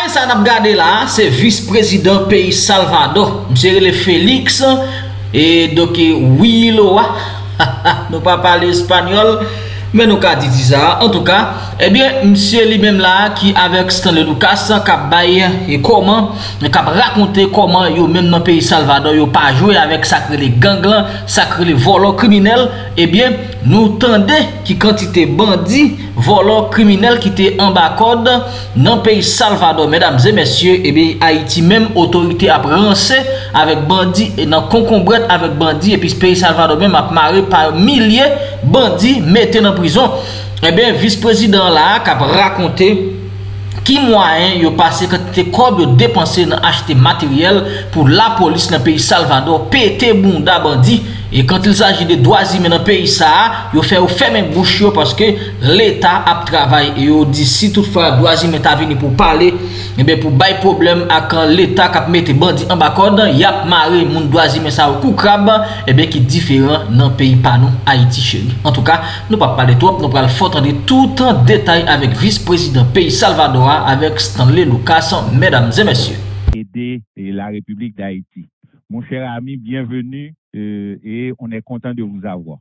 ça n'a pas regardé là, c'est vice-président pays Salvador, monsieur le Félix, et donc oui, nous pas parler espagnol, mais nous avons dit ça. En tout cas, eh bien, monsieur lui-même là, qui avec Stanley Lucas, qui a baillé et comment, qui a raconté comment, yo même dans le pays Salvador, yo pas joué avec sacré les gangs, sacré les voleurs criminels, eh bien, nous tendez qui quantité bandits, voleurs criminels qui étaient en bas code dans le pays Salvador, mesdames et messieurs, eh bien, Haïti même, autorité a brancé avec bandits et dans concombrette avec bandits, et puis ce pays Salvador même a marré par milliers bandits, mettez dans prison. Eh bien, vice-président là, qui a raconté qui moyen yo passé quantité comme dépensé dans acheter matériel pour la police dans le pays Salvador, pété bunda bandit. Et quand il s'agit de droits humains dans le pays, ça, il fait fermer bouche parce que l'État a travaillé. Et il dit si toutefois droits humains est venu pour parler, et bien pour bailler problème à quand l'État qui met bandits en bas code, il y a marre mon droits humains ça au coup crabe, et bien qui est différent dans le pays pas nous, Haïti chéri. En tout cas, nous pas parler trop, nous allons entendre tout en détail avec vice-président pays Salvador avec Stanley Lucas, mesdames et messieurs. Aider la République d'Haïti. Mon cher ami, bienvenue et on est content de vous avoir.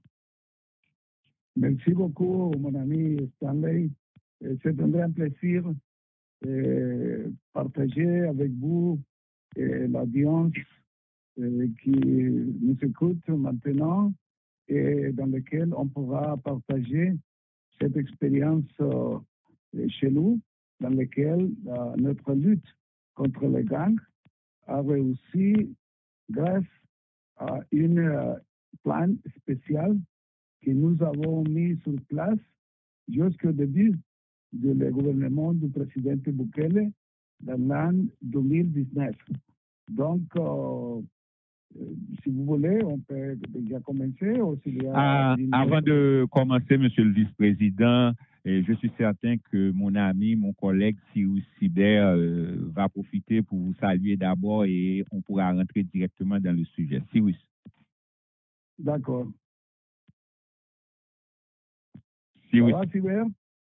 Merci beaucoup, mon ami Stanley. C'est un grand plaisir de partager avec vous l'audience qui nous écoute maintenant et dans laquelle on pourra partager cette expérience chez nous, dans laquelle notre lutte contre les gangs a réussi grâce à une plan spécial que nous avons mis sur place jusqu'au début du gouvernement du président Bukele dans l'an 2019. Donc, si vous voulez, on peut déjà commencer. Ou avant de commencer, monsieur le vice-président, je suis certain que mon ami, mon collègue Cyrus Sibert va profiter pour vous saluer d'abord et on pourra rentrer directement dans le sujet. Cyrus. D'accord. Cyrus. Ça va, Sibert?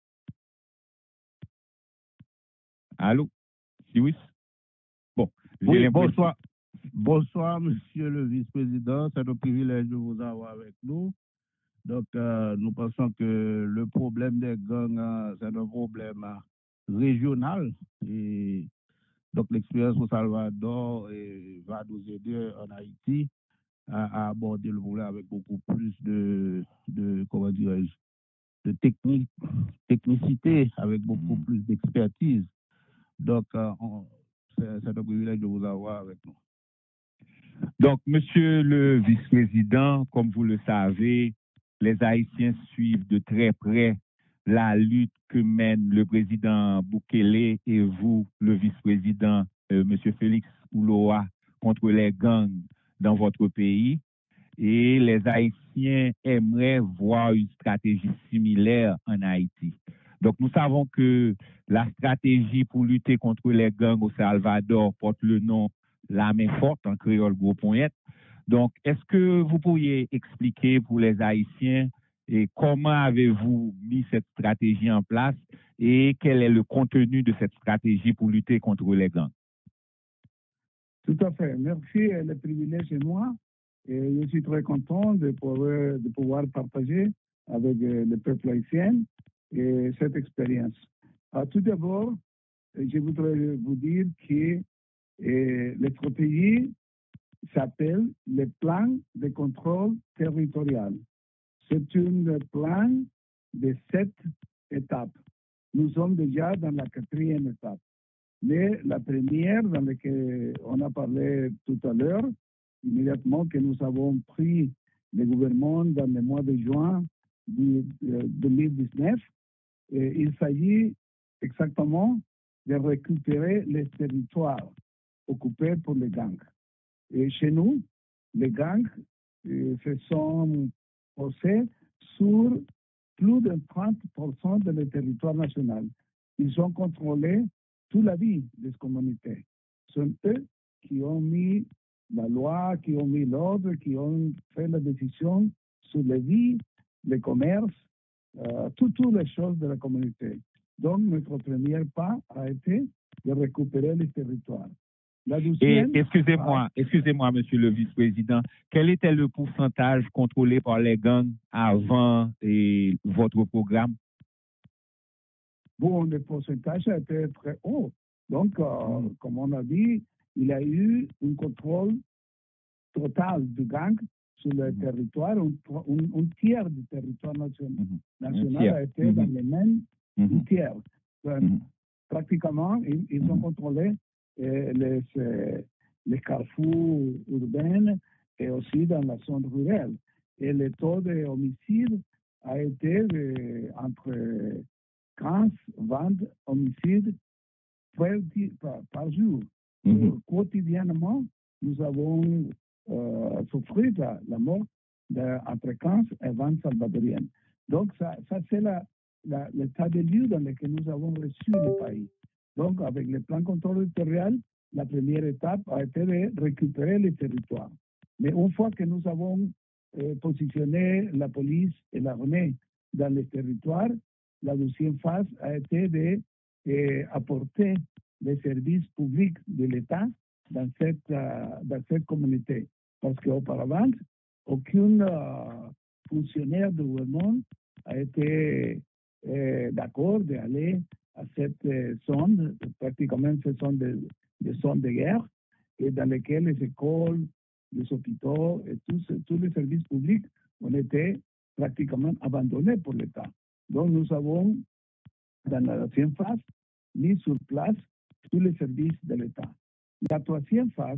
Allô? Cyrus? Bon. Oui, bonsoir. Bonsoir, monsieur le vice-président. C'est un privilège de vous avoir avec nous. Donc, nous pensons que le problème des gangs, c'est un problème régional. Et donc, l'expérience au Salvador va nous aider en Haïti à aborder le problème avec beaucoup plus comment dirais-je, de technicité, avec beaucoup plus d'expertise. Donc, c'est un privilège de vous avoir avec nous. Donc, monsieur le vice-président, comme vous le savez, les Haïtiens suivent de très près la lutte que mène le président Bukele et vous, le vice-président, monsieur Félix Ouloa, contre les gangs dans votre pays. Et les Haïtiens aimeraient voir une stratégie similaire en Haïti. Donc, nous savons que la stratégie pour lutter contre les gangs au Salvador porte le nom La main forte en créole gros pointe. Donc, est-ce que vous pourriez expliquer pour les Haïtiens et comment avez-vous mis cette stratégie en place et quel est le contenu de cette stratégie pour lutter contre les gangs? Tout à fait. Merci. Le privilège est moi. Et je suis très content de pouvoir partager avec le peuple haïtien cette expérience. Tout d'abord, je voudrais vous dire que la stratégie s'appelle le plan de contrôle territorial. C'est un plan de 7 étapes. Nous sommes déjà dans la 4e étape. Mais la première, dans laquelle on a parlé tout à l'heure, immédiatement que nous avons pris le gouvernement dans le mois de juin 2019, il s'agit exactement de récupérer les territoires occupés pour les gangs. Et chez nous, les gangs se sont posés sur plus de 30% de le territoire national. Ils ont contrôlé toute la vie des communautés. Ce sont eux qui ont mis la loi, qui ont mis l'ordre, qui ont fait la décision sur la vie, le commerce, toutes les choses de la communauté. Donc, notre premier pas a été de récupérer les territoires. La Et deuxième, excusez-moi, monsieur le vice-président, quel était le pourcentage contrôlé par les gangs avant votre programme? bon, le pourcentage a été très haut. Donc, comme on a dit, il y a eu un contrôle total du gang sur le territoire. Un tiers du territoire national a été dans les mains un tiers. Pratiquement, ils ont contrôlé les carrefours urbains et aussi dans la zone rurale. Et le taux d'homicide a été entre 15 20 homicides par jour. Quotidiennement, nous avons souffert la mort entre 15 et 20 Salvadoriens. Donc, ça c'est l'état de lieu dans lequel nous avons reçu le pays. Donc, avec le plan contrôle territorial, la première étape a été de récupérer les territoires. Mais une fois que nous avons positionné la police et l'armée dans les territoires, la deuxième phase a été d'apporter les services publics de l'État dans cette communauté. Parce qu'auparavant, aucun fonctionnaire du gouvernement a été d'accord d'aller à cette zone, pratiquement ce sont des zones de guerre, et dans lesquelles les écoles, les hôpitaux et tous les services publics ont été pratiquement abandonnés pour l'État. Donc nous avons, dans la deuxième phase, mis sur place tous les services de l'État. La troisième phase,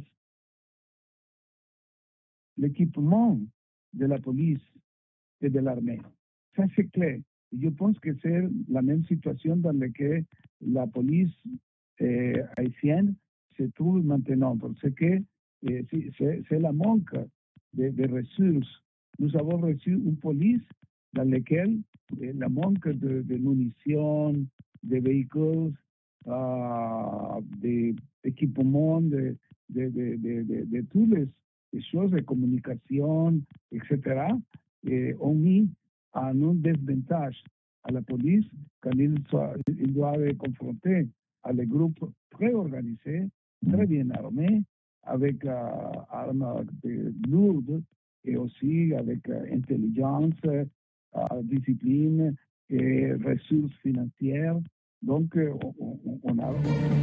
l'équipement de la police et de l'armée. Ça, c'est clair. Je pense que c'est la même situation dans laquelle la police haïtienne se trouve maintenant, parce que c'est la manque de ressources. Nous avons reçu une police dans laquelle la manque de munitions, de véhicules, d'équipements, de toutes les choses de communication, etc., ont mis en un désavantage à la police quand il doit confronter à des groupes très organisés, très bien armés, avec armes lourdes et aussi avec intelligence, discipline et ressources financières. Donc, on a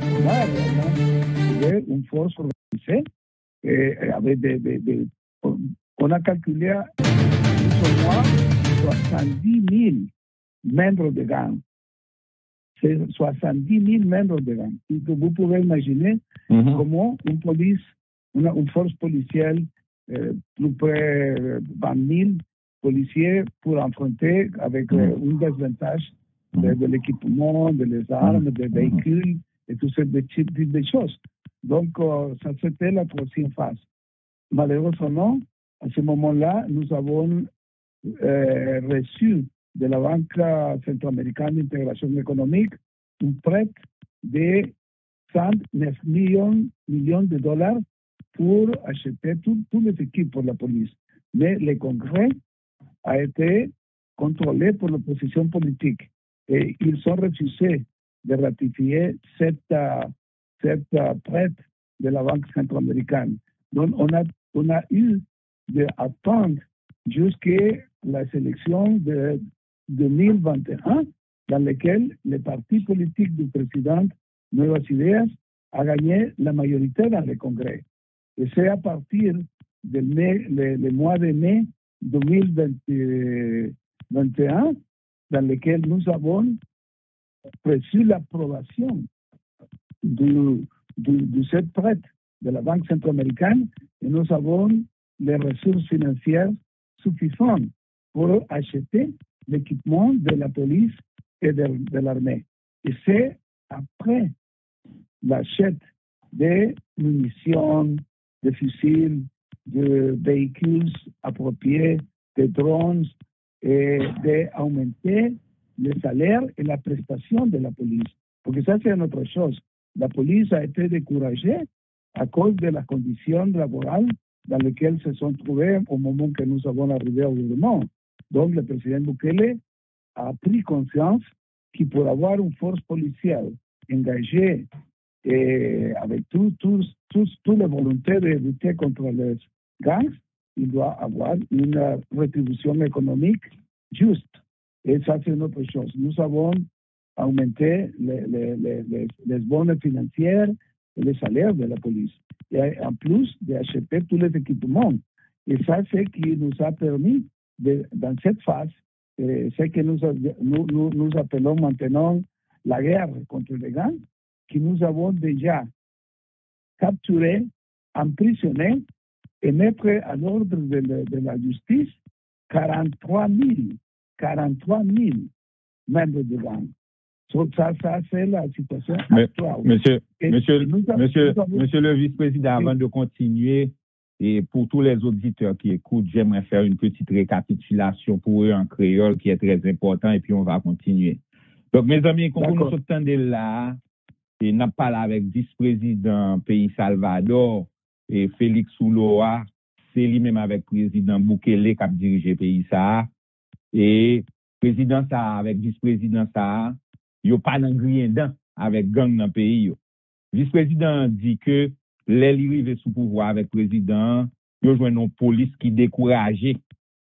une force organisée avec on a calculé sur moi 70 000 membres de gang. C'est 70 000 membres de gang. Vous pouvez imaginer comment une police, une force policière, plus près de 20 000 policiers pour affronter avec un désavantage de l'équipement, des armes, des véhicules et tout ce type de choses. Donc, ça c'était la troisième phase. Malheureusement, à ce moment-là, nous avons reçu de la Banque centro-américaine d'intégration économique un prêt de 109 millions de dollars pour acheter tous les équipes pour la police. Mais le Congrès a été contrôlé par l'opposition politique et ils ont refusé de ratifier cette prêt de la Banque centro-américaine. Donc, on a eu d'attendre jusqu'à la sélection de 2021, dans laquelle le parti politique du président Nuevas Ideas a gagné la majorité dans le Congrès. Et c'est à partir le mois de mai 2021 dans lequel nous avons reçu l'approbation de cette prêt de la Banque centro-américaine et nous avons les ressources financières suffisantes pour acheter l'équipement de la police et de l'armée. Et c'est après l'achat des munitions, de fusils, de véhicules appropriés, de drones, et d'augmenter le salaire et la prestation de la police. Parce que ça, c'est une autre chose. La police a été découragée à cause de las conditions laborales dans lesquelles se sont trouvés au moment que nous avons arrivé au gouvernement. Donc, le président Bukele a pris conscience qu'il pour avoir une force policière engagée et avec tous les volontaires de lutter contre les gangs, il doit avoir une rétribution économique juste. Et ça, c'est une autre chose. Nous avons augmenté les bonnes financières et les salaires de la police. Et en plus d'acheter tous les équipements. Et ça, c'est ce qui nous a permis, dans cette phase, ce que nous appelons maintenant la guerre contre les gangs, que nous avons déjà capturé, emprisonné et mettre à l'ordre de la justice 43 000 membres de gangs. Ça, c'est la situation actuelle. Monsieur le vice-président, avant de continuer, et pour tous les auditeurs qui écoutent, j'aimerais faire une petite récapitulation pour eux en créole qui est très important et puis on va continuer. Donc, mes amis, quand nous sommes là, et n'a parlé avec vice-président pays Salvador et Félix Ouloa, c'est lui-même avec président Bukele qui a dirigé le pays ça. Et président ça avec vice-président ça, il n'y a pas d'ingrédient avec gang dans le pays. Vice-président dit que les arrivés sous pouvoir avec président, il y a une police qui découragée.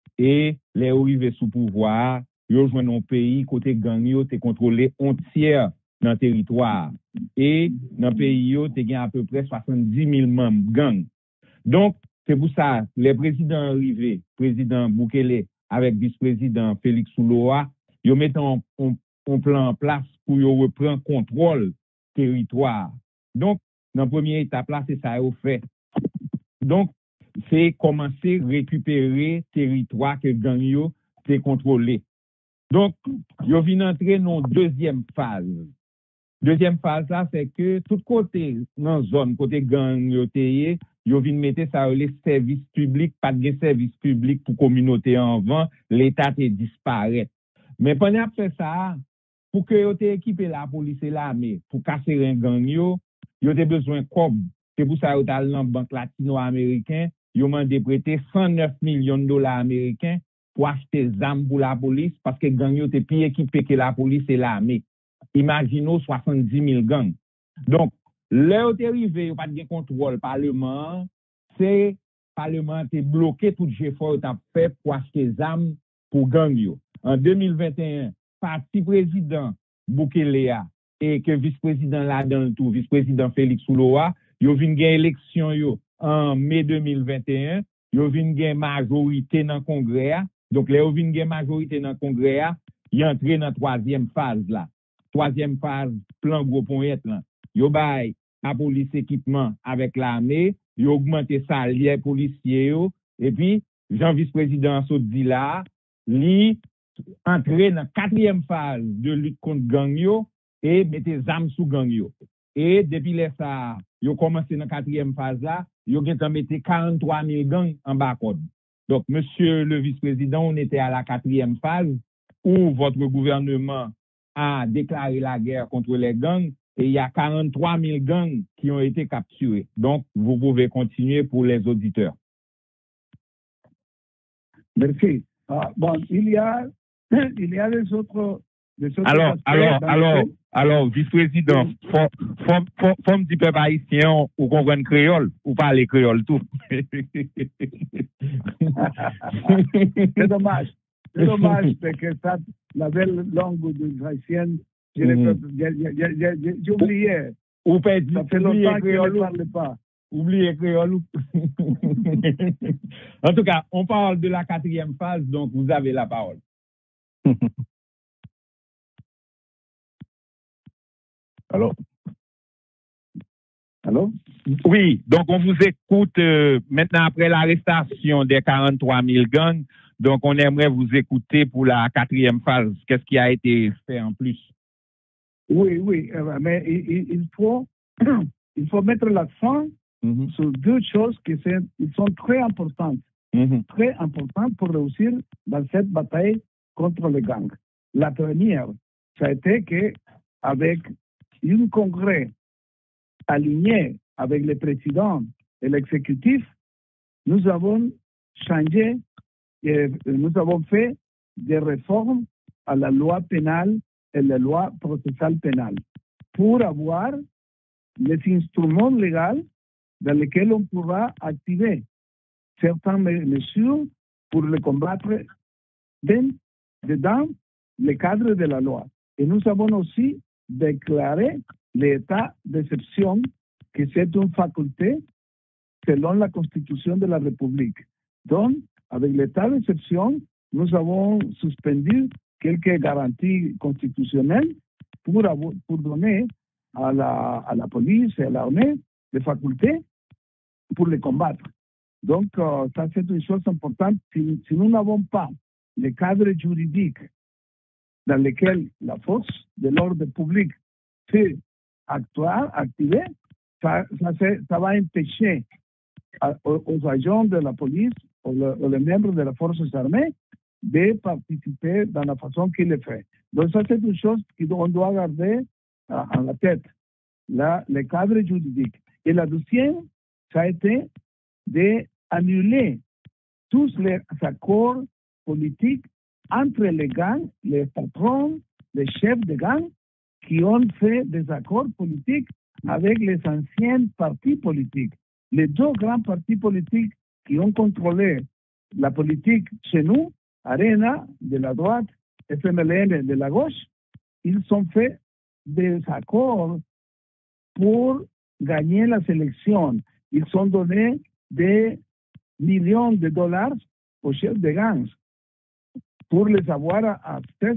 Et les arrivés sous pouvoir, il y a un pays côté gang, il contrôlé entière dans le territoire. Et dans le pays, il y a à peu près 70 000 membres gang. Donc, c'est pour ça, les présidents arrivés, président Bukele avec vice-président Félix Ouloa, ils mettent un plan en place pour reprendre contrôle territoire. Donc, dans la première étape là, c'est ça qu'ils fait. Donc, c'est commencer à récupérer territoire que gang yo c'est contrôlé. Donc, ils viennent entrer dans la deuxième phase. Deuxième phase là, c'est que tout côté dans la zone, côté gang yo ils viennent mettre ça les services publics, pas de services publics pour communauté en vent, l'État te disparaît. Mais pendant après ça, pour que vous équipé la police et l'armée pour casser un gang yo, vous avez besoin de cob. C'est pour ça que vous avez dans la banque latino-américaine, vous avez prêté 109 millions de dollars américains pour acheter des armes pour la police parce que gang yo était plus équipé que la police et l'armée. Imaginez 70 000 gangs. Donc, là où vous arrivé, vous n'avez pas de contrôle parlement, c'est le parlement qui bloqué tout effort que fait pour acheter des armes pour gang yo. En 2021, parti président Bukele et que vice-président là dans le tout, vice-président Félix Ouloa, yo vinn gen élection yo en mai 2021, yo vinn gen majorité dans le congrès. Donc là yo vinn gen majorité dans le congrès, y entré dans troisième phase là. Troisième phase, plan gros point là. Yo bay la police équipement avec l'armée, yo augmenté salaire policier yo et puis Jean vice-président Sodi là, li entrer dans la quatrième phase de lutte contre gang yo et mettre des armes sous gang yo. Et depuis ça, yo commencé dans la quatrième phase là, yo ont mis 43 000 gangs en bas code. Donc, monsieur le vice-président, on était à la quatrième phase où votre gouvernement a déclaré la guerre contre les gangs et il y a 43 000 gangs qui ont été capturés. Donc, vous pouvez continuer pour les auditeurs. Merci. Bon, il y a des autres alors, vice-président, faut me dire peuple haïtien ou comprendre créole ou parler créole tout. C'est dommage. C'est dommage parce que ça, la belle langue de haïtienne, j'ai oublié. Ou pas dit, ça fait longtemps que je ne parle pas. Oubliez créole. En tout cas, on parle de la quatrième phase, donc vous avez la parole. Allô? Oui, donc on vous écoute maintenant après l'arrestation des 43 000 gangs. Donc on aimerait vous écouter pour la quatrième phase. Qu'est-ce qui a été fait en plus? Oui, mais il faut mettre l'accent sur deux choses qui sont très importantes. Très importantes pour réussir dans cette bataille contre les gangs. La première, ça a été qu'avec un congrès aligné avec le président et l'exécutif, nous avons changé, nous avons fait des réformes à la loi pénale et la loi processale pénale pour avoir les instruments légaux dans lesquels on pourra activer certaines mesures pour les combattre dedans le cadre de la loi. Et nous avons aussi déclaré l'état d'exception, que c'est une faculté selon la Constitution de la République. Donc, avec l'état d'exception, nous avons suspendu quelques garanties constitutionnelles pour donner à la police et à l'armée des facultés pour les combattre. Donc, ça c'est une chose importante. Si nous n'avons pas le cadre juridique dans lequel la force de l'ordre public peut activer, ça va empêcher aux agents de la police ou les membres de la forces armées de participer dans la façon qu'il le fait. Donc ça c'est une chose qu'on doit garder en la tête, le cadre juridique. Et la deuxième, ça a été d'annuler tous les accords politiques entre les gangs, les patrons, les chefs de gangs qui ont fait des accords politiques avec les anciens partis politiques. Les deux grands partis politiques qui ont contrôlé la politique chez nous, Arena de la droite, FMLN de la gauche, ils ont fait des accords pour gagner las élections. Ils ont donné des millions de dollars aux chefs de gangs pour les avoir à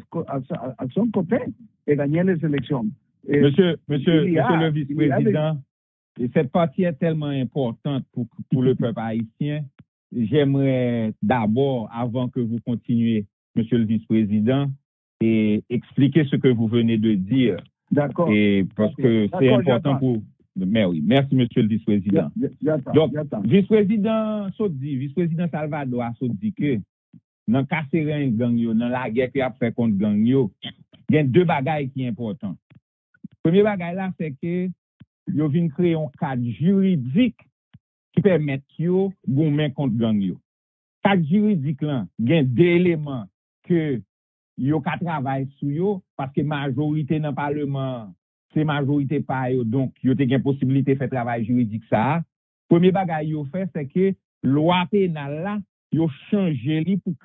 son côté et gagner les élections. Monsieur le vice-président, cette partie est tellement importante pour le peuple haïtien. J'aimerais d'abord, avant que vous continuiez, monsieur le vice-président, et expliquer ce que vous venez de dire. D'accord. Et parce que c'est important pour... Mais oui, merci monsieur le vice-président. Donc, vice-président Sodzi, vice-président Salvador a dit que dans le casser gang yo, dans la guerre qui a fait contre gang yo, il y a deux bagailles qui sont importantes. Premier bagaille là, c'est que yo vinn créer un cadre juridique qui permet yo goumen contre gang yo. Cadre juridique là, il y a deux éléments que yo ka travail sur yo parce que majorité dans le parlement c'est majorité pas yo, donc yo te gen possibilité de faire travail juridique ça. Premier bagaille yo fait c'est que loi pénale là yo changer li pour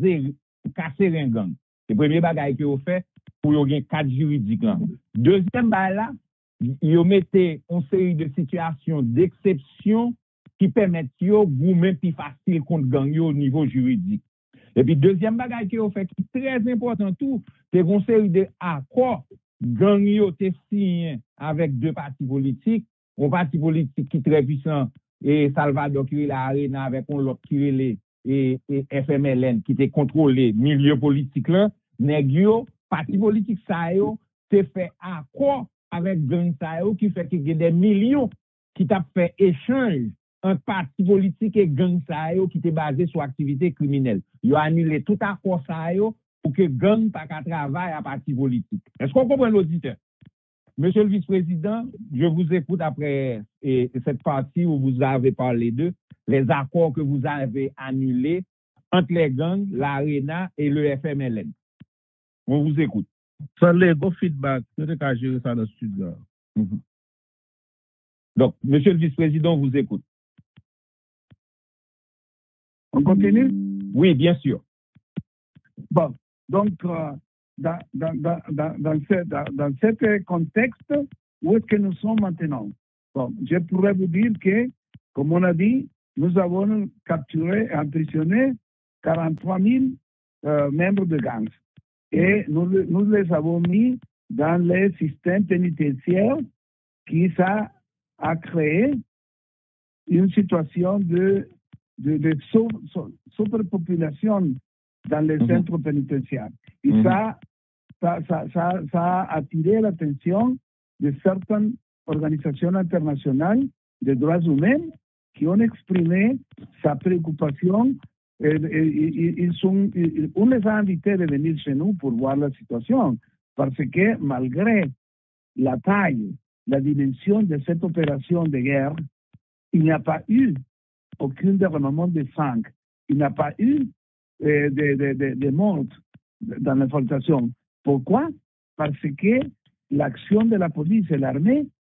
casser un gang. C'est premier bagaille que yo fait pour yo gen cadre juridique là. Deuxième bagaille là, yo mette une série de situations d'exception qui permettent yo goumen plus facile contre gang yo au niveau juridique. Et puis deuxième bagaille que yo fait qui est très important tout, c'est une série de accords gang yo te signé avec deux partis politiques, un parti politique qui est très puissant et Salvador qui est la Arena avec un autre qui est et FMLN qui te contrôlé milieu politique là, nèg yo parti politique ça yo te fait accord avec gang ça yo qui fait qu'il y a des millions qui t'a fait échange entre parti politique et gang ça yo qui était basé sur activité criminelle. Yo annulé tout accord ça yo pour que gang pas qu'à travailler à parti politique. Est-ce qu'on comprend l'auditeur? Monsieur le vice-président, je vous écoute après cette partie où vous avez parlé de les accords que vous avez annulés entre les gangs, l'Arena et le FMLN. On vous écoute. Ça, les go feedback, nous devons gérer ça dans le studio. Donc, monsieur le vice-président, on vous écoute. On continue? Oui, bien sûr. Bon, donc, dans ce contexte, où est-ce que nous sommes maintenant? Bon, je pourrais vous dire que, comme on a dit, nous avons capturé et emprisonné 43 000 membres de gangs. Et nous les avons mis dans les systèmes pénitentiaires qui ça a créé une situation de surpopulation dans les centres pénitentiaires. Et ça a attiré l'attention de certaines organisations internationales de droits humains qui ont exprimé sa préoccupation. On les a invités de venir chez nous pour voir la situation, parce que malgré la taille, la dimension de cette opération de guerre, il n'y a pas eu aucun derramement de sang. Il n'y a pas eu de morts dans l'infiltration. Pourquoi? Parce que l'action de la police et l'armée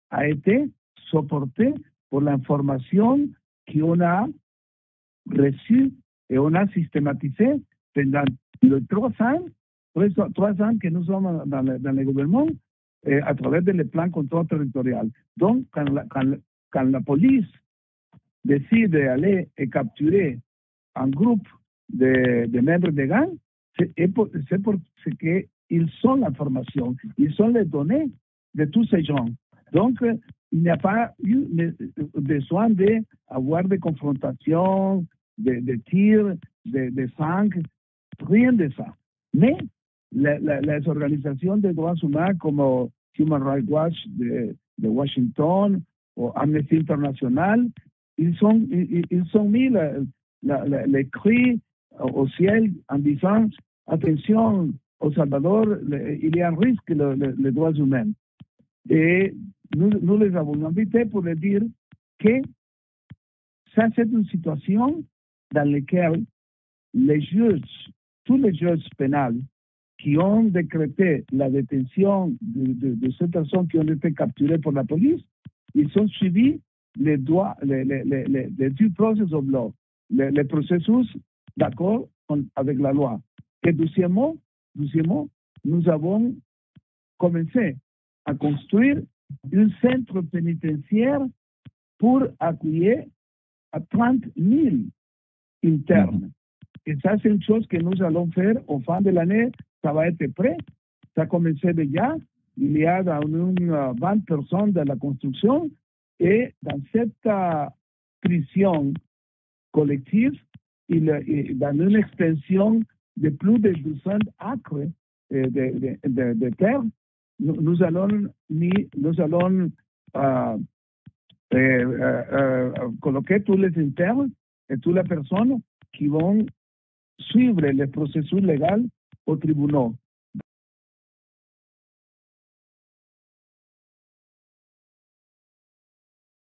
a été supporté por l'information qu'on a reçue et on a systématisé pendant les 3 ans que nous sommes dans le gouvernement à travers le plan contrôle territorial. Donc, quand la police décide d'aller et capturer un groupe de membres de gang, c'est parce qu'ils ont l'information, ils ont les données de tous ces gens. Donc, il n'y a pas eu besoin d'avoir des confrontations, de tirs, de sang, rien de ça. Mais les organisations de droits humains comme Human Rights Watch de Washington ou Amnesty International, ils ont mis les cris au ciel en disant attention, au Salvador, il y a un risque les droits humains. Et nous les avons invités pour leur dire que ça, c'est une situation dans laquelle les juges, tous les juges pénals qui ont décrété la détention de ces personnes qui ont été capturées par la police, ils ont suivi les due process of law, les processus d'accord avec la loi. Et deuxièmement, nous avons commencé à construire un centre pénitentiaire pour accueillir à 30 000 internes. Et ça, c'est une chose que nous allons faire au fin de l'année. Ça va être prêt. Ça a commencé déjà. Il y a dans 20 personnes de la construction. Et dans cette prison collective, dans une extension de plus de 200 acres de terre, nous allons coloquer tous les internes et toutes les personnes qui vont suivre le processus légal au tribunal.